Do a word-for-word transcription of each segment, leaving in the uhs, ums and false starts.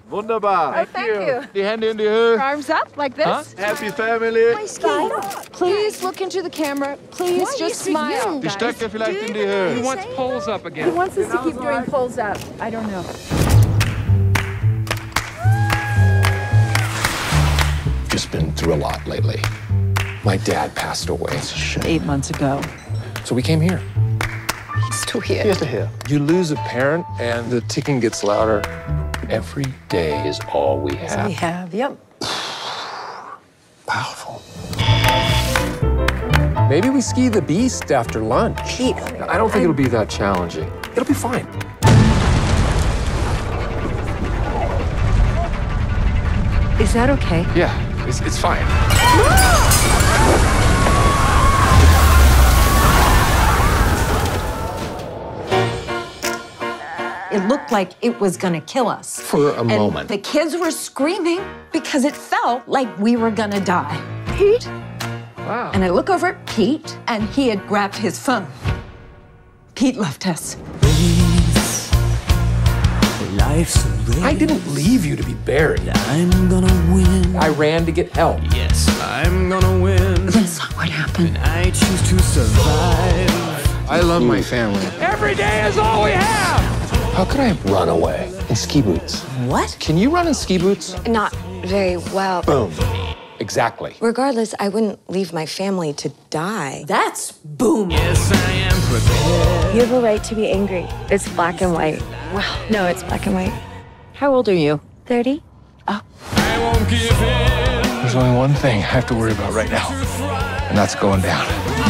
Wunderbar. Oh, thank you. Die Hände in die Höhe. Arms up like this. Huh? Happy family. Please look into the camera. Please just smile. Die Stöcke vielleicht in die Höhe. He wants poles up He again. wants us to keep doing pulls up. I don't know. Just been through a lot lately. My dad passed away. Eight months ago. So we came here. He's still here. Here's to here. You lose a parent and the ticking gets louder. Every day is all we have. We have, yep. Powerful. Maybe we ski the beast after lunch. Pete, I don't think it'll be that challenging. It'll be fine. Is that okay? Yeah, it's, it's fine. It looked like it was gonna kill us. For a and moment. The kids were screaming because it felt like we were gonna die. Pete? Wow. And I look over at Pete, and he had grabbed his phone. Pete left us. Life's a race. I didn't leave you to be buried. I'm gonna win. I ran to get help. Yes, I'm gonna win. That's not what happened. I choose to survive. I love my family. Every day is all we have. How could I run away in ski boots? What? Can you run in ski boots? Not very well. Boom. Exactly. Regardless, I wouldn't leave my family to die. That's boom. Yes, I am prepared. You have a right to be angry. It's black and white. Well, no, it's black and white. How old are you? thirty? I won't give in. There's only one thing I have to worry about right now, and that's going down.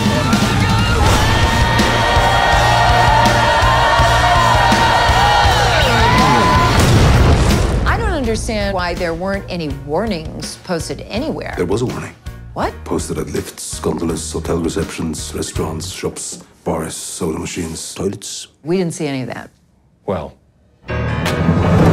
I don't understand why there weren't any warnings posted anywhere. There was a warning. What? Posted at lifts, gondolas, hotel receptions, restaurants, shops, bars, soda machines, toilets. We didn't see any of that. Well,